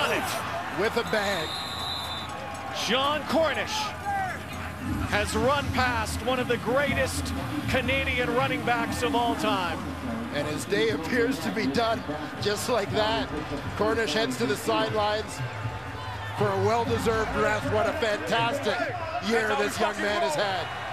done it. With a bag. Jon Cornish has run past one of the greatest Canadian running backs of all time. And his day appears to be done just like that. Cornish heads to the sidelines for a well-deserved rest. What a fantastic year this young man has had.